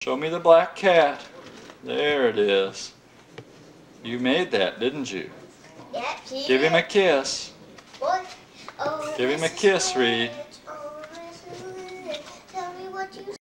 Show me the black cat. There it is. You made that, didn't you? Yep, Give him a kiss. What? Oh, Give him a kiss, Reed. tell me what you